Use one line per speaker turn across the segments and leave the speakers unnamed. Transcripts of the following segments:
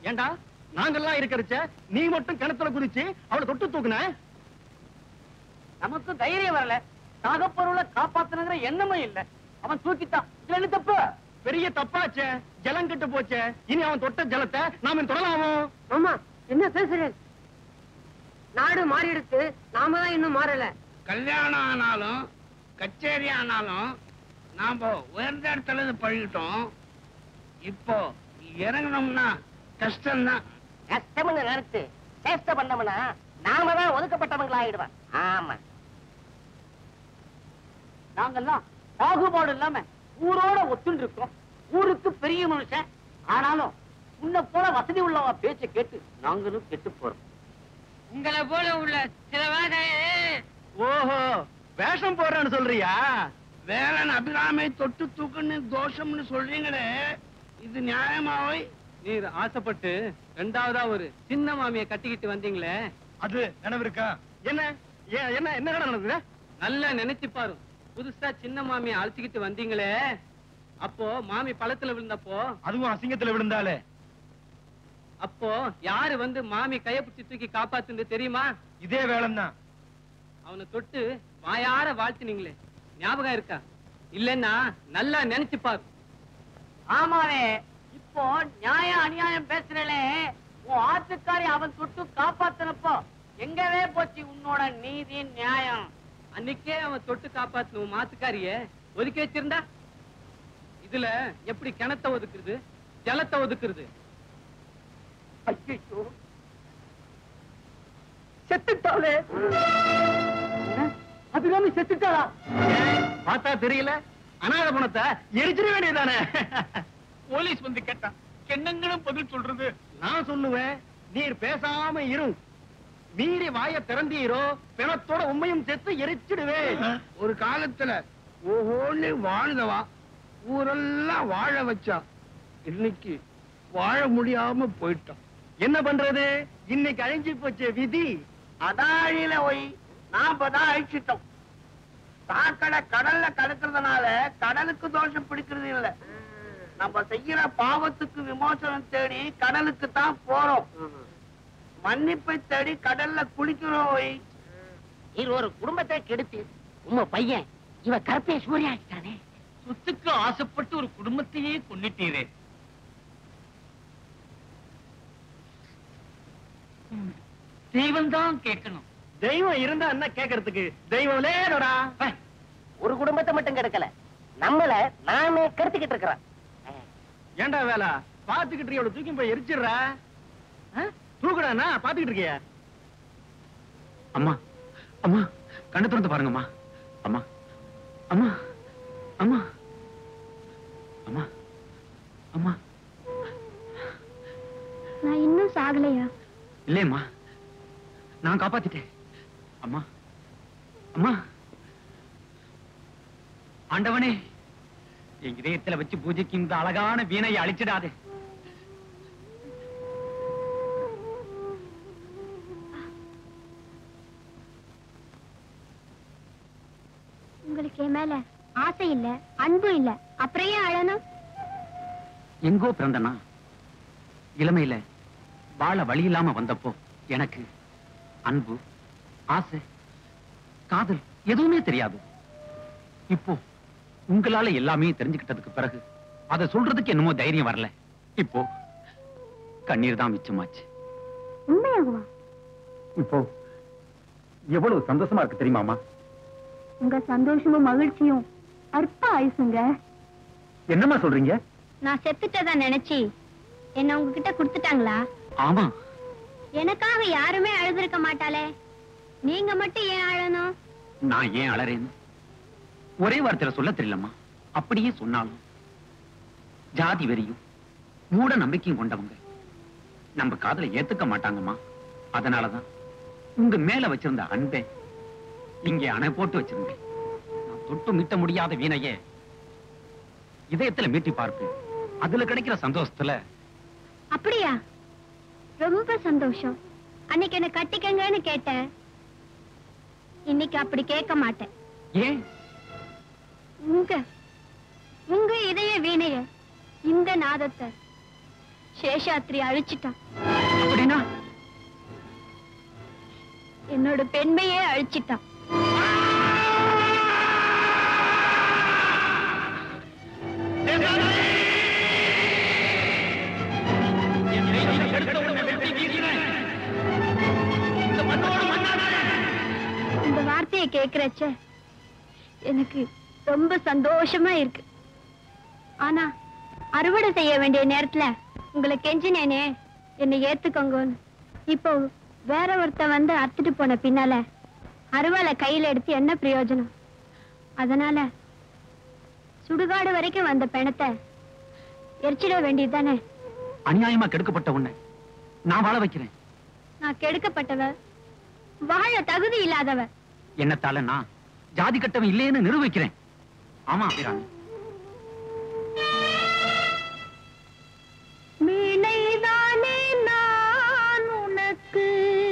ஏண்டா நாங்கெல்லாம் இருக்கிறச்ச நீ மட்டும் கிணத்துல குதிச்சு அவளை தொட்டு தூக்குன.
நமக்கு தைரியம் வரல, நாகப்பொருளை காப்பாத்தணுங்கிற எண்ணமும் இல்ல. அவன் தூக்கிட்டான். இதுல என்ன தப்பு?
பெரிய தப்பாச்சே, ஜலம் கெட்டு போச்சே. இனி அவன் தொட்ட ஜலத்தை நாம தொடலாமோ?
ஆமா, என்ன பேசுறேன்? நாடு மாறிடுச்சு, நாம தான் இன்னும் மாறல.
கல்யாணம் ஆனாலும் கச்சேரி ஆனாலும் நாம உயர்ந்த இடத்துல இருந்து பழகிட்டோம். இப்போ இறங்கணும்னா கஷ்டம்தான்.
கஷ்டம்னு நினைச்சு சேஷ்ட பண்ணோம்னா நாம தான் ஒதுக்கப்பட்டவங்களா ஆயிடுவான். ஆமா, நாங்கெல்லாம் பாகுபாடு இல்லாம ஊரோட ஒத்துண்டு இருக்கோம். ஊருக்கு பெரிய மனுஷன் ஆனாலும் உன்னை போல வசதி உள்ளவ பேச்ச கேட்டு நாங்களும் கெட்டு போறோம்.
உங்களை போல உள்ள சில
ஓஹோ, வேஷம் போடுறேன்னு சொல்றியா?
வேலன் அபிராமை தொட்டு தூக்குன்னு தோஷம்னு சொல்றீங்களே, இது நியாயமாவை?
நீர் ஆசைப்பட்டு ரெண்டாவதா ஒரு சின்ன மாமியை கட்டிக்கிட்டு வந்தீங்களே,
அது நினைவு இருக்கா? என்ன என்ன என்ன நடந்தது?
நல்லா நினைச்சு பாரு. புதுசா சின்ன மாமியை அழைச்சிக்கிட்டு வந்தீங்களே, அப்போ மாமி பழத்துல விழுந்தப்போ,
அதுவும் அசிங்கத்துல விழுந்தாலே,
அப்போ யாரு வந்து மாமி கைய பிடிச்சி தூக்கி காப்பாத்துன்னு தெரியுமா?
இதே வேளம் தான்.
அவனை தொட்டு வாயார வாழ்த்தினீங்களே, ஞாபகம் இருக்கா? இல்லன்னா நல்லா நினைச்சு பாரு.
ஆமாவே, இப்போ நியாயம் அநியாயம் பேசுறே. உன் ஆத்துக்காரி அவன் தொட்டு காப்பாத்தினப்போ எங்கவே போச்சு உன்னோட நீதி நியாயம்?
அன்னைக்கே அவன் தொட்டு காப்பாத்தின உன் மாத்துக்காரிய ஒதுக்கி வச்சிருந்தா இதுல எப்படி கிணத்தை ஒதுக்குறது, ஜலத்தை ஒதுக்குறது?
ஐயோ, செத்துட்டாளே. அபிராமி செத்துட்டாளா?
பார்த்தா தெரியல, அநாத பணத்தை எரிச்சிட வேண்டியதானே.
போலீஸ் வந்து கேட்டான், என்னங்களும் பதில் சொல்றது?
நான் சொல்லுவேன், நீர் பேசாம இரு. மீறி வாய திறந்தீரோ பிணத்தோட உண்மையும் செத்து எரிச்சிடுவேன்.
ஒரு காலத்துல ஓஹோன்னு வாழ்ந்தவா ஊரெல்லாம் வாழ வச்சா, இன்னைக்கு வாழ முடியாம போயிட்டான்.
என்ன பண்றது? இன்னைக்கு அழிஞ்சு போச்ச விதி.
அதாழில போய் நாம தான் அழிச்சிட்டோம். சாக்கடை கடல்ல கடக்கிறதுனால கடலுக்கு தோஷம் பிடிக்கிறது இல்ல. நம்ம செய்யற பாவத்துக்கு விமோசனம் தேடி கடலுக்கு தான் போறோம். மன்னிப்பை தேடி கடல்ல குளிக்கிறோம்.
இது ஒரு குடும்பத்தை கெடுத்து உங்க பையன் இவ கருப்பை சூரியாக்கிட்டானே.
சொத்துக்கு ஆசைப்பட்டு ஒரு குடும்பத்தையே கொன்னிட்டீரே. தெய்வம் தான் கேட்கணும்.
தெய்வம் இருந்தா என்ன கேட்கறதுக்கு? தெய்வம் லேடா.
ஒரு குடும்பத்தை மட்டும் கெடுக்கல, நம்மள நாமே கெடுத்துக்கிட்டு இருக்கிறோம்.
ஏண்டா வேலை பாத்துக்கிட்டு இருக்க, தூக்கி போய் எரிச்சிடுற. தூக்குடா, பாத்துக்கிட்டு இருக்கிய.
அம்மா அம்மா, கண்ணை திறந்து பாருங்கம்மா. அம்மா அம்மா அம்மா அம்மா அம்மா.
நான் இன்னும் சாகலையா?
இல்லையம்மா, நான் காப்பாத்திட்டேன். அம்மா அம்மா. ஆண்டவனே, என் இதயத்துல வச்சு பூஜைக்கு இந்த அழகான வீணையை அழிச்சிடாதே.
உங்களுக்கு என் மேல ஆசை இல்ல, அன்பு இல்ல, அப்புறம் ஏன் அழணும்?
எங்கோ பிறந்தனா, இளமையில வாழ வழி இல்லாம வந்தப்போ எனக்கு அன்பு, ஆசை, காதல் எதுவுமே தெரியாது. இப்போ உங்களால எல்லாமே தெரிஞ்சுக்கிட்டதுக்கு பிறகு அதை சொல்றதுக்கு என்னமோ தைரியம் வரல. இப்போ கண்ணீர் தான் மிச்சமாச்சு.
உண்மையாகுமா?
இப்போ எவ்வளவு சந்தோஷமா இருக்கு தெரியுமாமா?
உங்க சந்தோஷமும் மகிழ்ச்சியும் அற்ப ஆயுசுங்க.
என்னம்மா சொல்றீங்க?
நான் செத்துட்டதா நினைச்சு என்ன உங்ககிட்ட கொடுத்துட்டாங்களா?
ஆமா.
எனக்காக யாருமே அழுதுருக்க மாட்டாளே, நீங்க மட்டும் ஏன் அழணும்?
நான் ஏன் அழறேன்னு ஒரே வார்த்தையில சொல்ல தெரியலம்மா. அப்படியே சொன்னாலும் ஜாதி வெறியும் மூட நம்பிக்கையும் கொண்டவங்க நம்ம காதலை ஏத்துக்க மாட்டாங்கம்மா. அதனாலதான் உங்க மேல வச்சிருந்த அன்பை இங்கே அணை போட்டு வச்சிருந்தேன். நான் தொட்டு மீட்ட முடியாத வீணையே இதயத்துல மீட்டி பார்ப்பேன். அதுல கிடைக்கிற சந்தோஷத்துல.
அப்படியா? ரொம்ப சந்தோஷம். அன்னைக்கு என்ன கட்டிக்கங்கன்னு கேட்டேன், இன்னைக்கு அப்படி கேட்க மாட்டேன்.
ஏன்?
உங்க இதய வீணைய, இந்த நாதத்தை சேஷாத்ரி அழிச்சிட்டான்.
அப்படின்னா
என்னோட பெண்மையே அழிச்சிட்டான். இந்த வார்த்தையை கேக்குறச்ச எனக்கு ரொம்ப சந்தோஷமா இருக்கு. ஆனா அறுவடை செய்ய வேண்டிய நேரத்துல உங்களை கெஞ்சினேனே என்னை ஏத்துக்கோங்கன்னு. இப்போ வேற ஒருத்த வந்து அறுத்துட்டு போன பின்னால அறுவலை கையில எடுத்து என்ன பிரயோஜனம்? அதனால சுடுகாடு வரைக்கும் வந்த பிணத்தை எரிச்சிட வேண்டியதுதானே.
அநியாயமா கெடுக்கப்பட்ட உன்னை நான் வாழ வைக்கிறேன்.
நான் கெடுக்கப்பட்டவ, வாழ தகுதி இல்லாதவ.
என்னத்தால நான் ஜாதி கட்டவன் இல்லைன்னு நிரூபிக்கிறேன். ஆமா அபிராமி.
மீனைதானே நான் உனக்கு,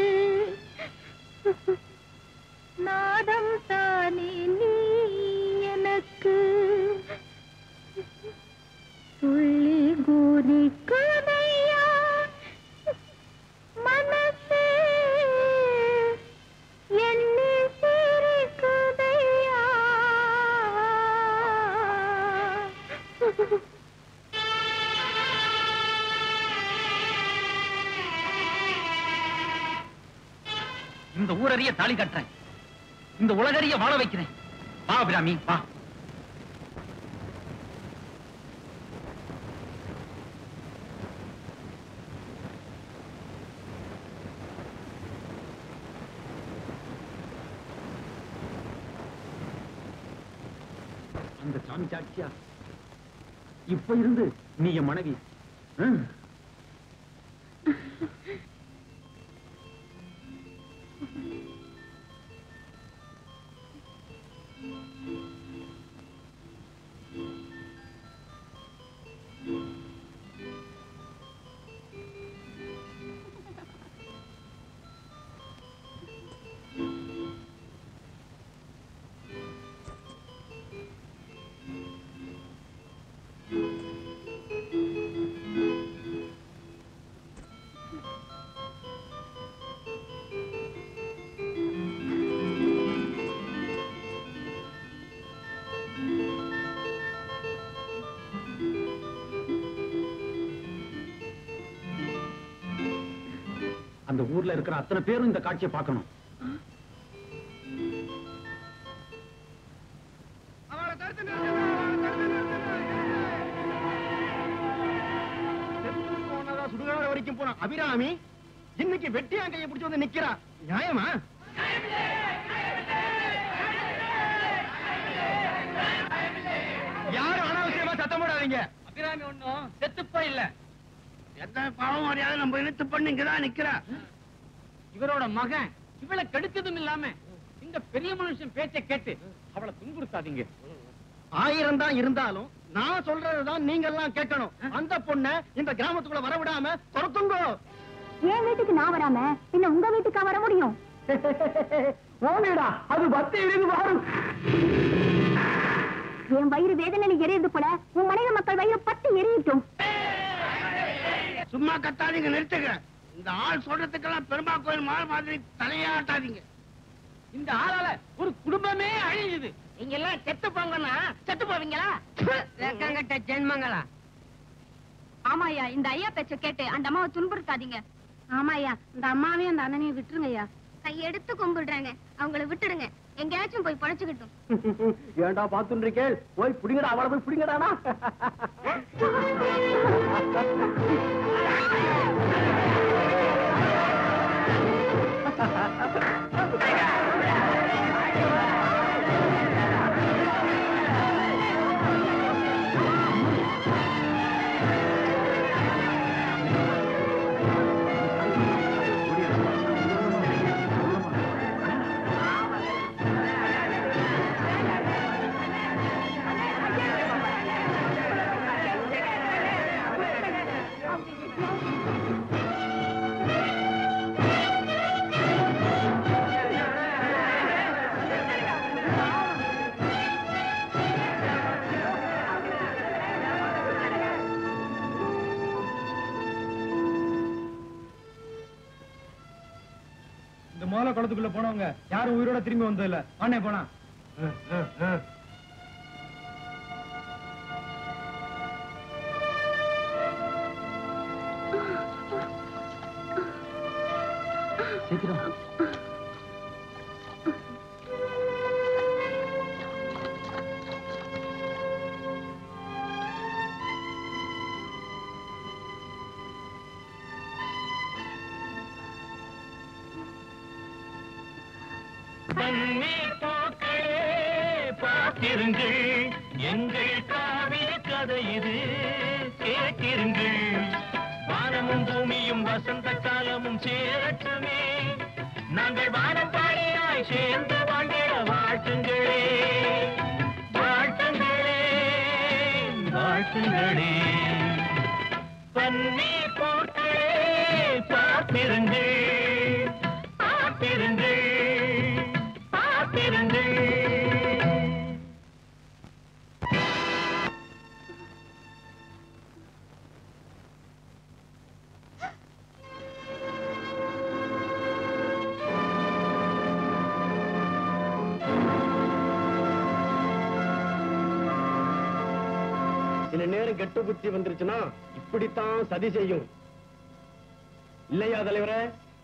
நாதம் தானே நீ எனக்கு, துள்ளி குதிக்குதையா மனசே, எண்ணி சிரிக்குதையா.
இந்த ஊரறிய தாலி கட்டுறேன், இந்த உலகறிய வாழ வைக்கிறேன். வா அபிராமி வா. அந்த சாமி சாட்சியா இப்ப இருந்து நீ என் மனைவி. அந்த ஊர்ல இருக்கிற அத்தனை பேரும் இந்த காட்சியை பார்க்கணும்.
சுடுகாடு வரைக்கும் போன அபிராமி இன்னைக்கு வெட்டியா கையை பிடிச்சு வந்து நிக்கிறா. நியாயமா? யாரும் அனாவசியமா சத்தம் போடாதீங்க.
அபிராமி ஒண்ணும் செத்துப்பா இல்ல.
எத்தனை பாவம் அறியாத நம்ம இழுத்து பண்ணி இங்கதான் நிக்கிறா.
இவரோட மகன் இவளை கெடுத்ததும் இல்லாம இந்த பெரிய மனுஷன் பேச்சை கேட்டு அவளை துன்புறுத்தாதீங்க.
1000 தான் இருந்தாலும் நான் சொல்றதுதான் நீங்க எல்லாம் கேட்கணும். அந்த பொண்ண இந்த கிராமத்துக்குள்ள வரவிடாம துரத்துங்க.
என் வீட்டுக்கு நான் வராம பின்ன உங்க வீட்டுக்கா வர முடியும்?
ஓனேடா, அது பத்தி இருந்து வரும்.
என் வயிறு வேதனை எரியுது போல உன் மனைவி மக்கள் வயிறு பத்தி எரியட்டும்.
சும்மா கத்தாதீங்க, நிறுத்துங்க. இந்த ஆள் சொல்றதுக்கெல்லாம் பெருமா கோயில் மாறு மாதிரி தலையாட்டாதீங்க.
இந்த ஆளால ஒரு குடும்பமே அழியுது.
நீங்க எல்லாம் செத்து போங்கன்னா செத்து போவீங்களா?
வெக்கங்கட்ட ஜென்மங்களா.
ஆமாயா, இந்த ஐயா பேச்ச கேட்டு அந்த அம்மாவை துன்புறுத்தாதீங்க. ஆமாயா, இந்த அம்மாவையும் அந்த அண்ணனையும் விட்டுருங்கய்யா. கையெடுத்து கும்பிடுறாங்க, அவங்கள விட்டுடுங்க. எங்கேயாச்சும் போய் பழச்சுக்கிட்டும்.
ஏண்டா பாத்துருக்கேன், போய் புடிங்கடா, அவளை போய் புடிங்கடானா. முதல்ல குளத்துக்குள்ள போனவங்க யாரும் உயிரோட திரும்பி வந்தது இல்ல. அண்ணே போனா.
சீக்கிரம்.
பார்த்திருங்கள், எங்கள் காவிய கதை இது கேட்டிருங்கள். வானமும் பூமியும் வசந்த காலமும் சேரட்டுமே, நாங்கள் வானம் பாடியாய் சேர்ந்து வாழ்ந்திட வாழ்த்துங்களே, வாழ்த்துங்களே, வாழ்த்துங்களே. பன்னீர் பூக்களே பார்த்திருங்கள், பார்த்திருங்கள், பார்த்திருங்கள்.
சில நேரம் கெட்ட புத்தி வந்துருச்சுன்னா இப்படித்தான் சதி செய்யும். இல்லையா தலைவரே?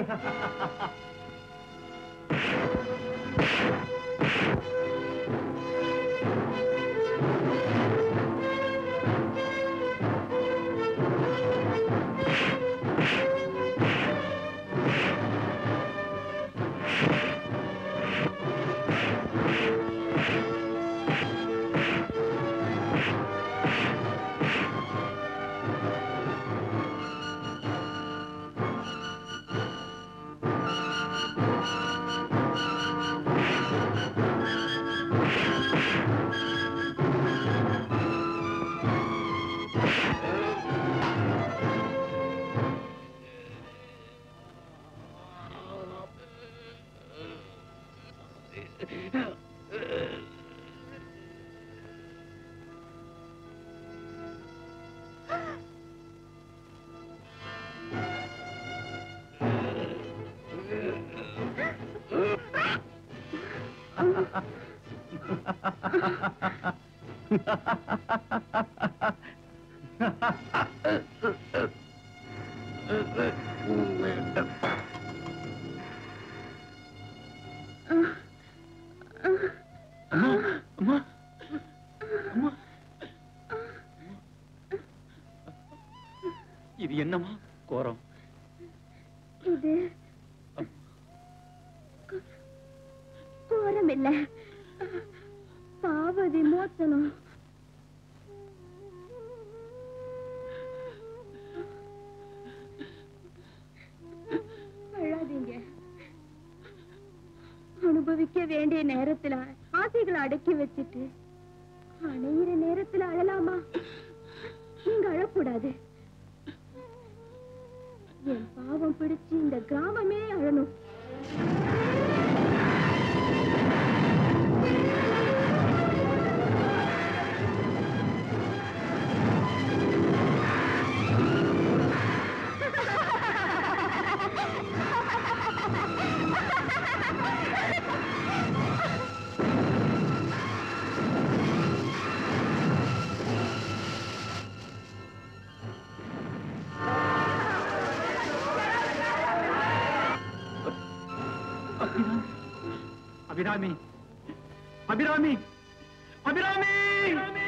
இது என்னமா கோரம்?
இது கோரம் இல்ல, பாவ விமோசனம். அழாதீங்க. அனுபவிக்க வேண்டிய நேரத்துல ஆசைகளை அடக்கி வச்சுட்டு அணையிற நேரத்துல அழலாமா? நீங்க அழக்கூடாது. என் பாவம் பிடிச்சு இந்த கிராமமே அழணும்.
அபிராமி, அபிராமி, அபிராமி!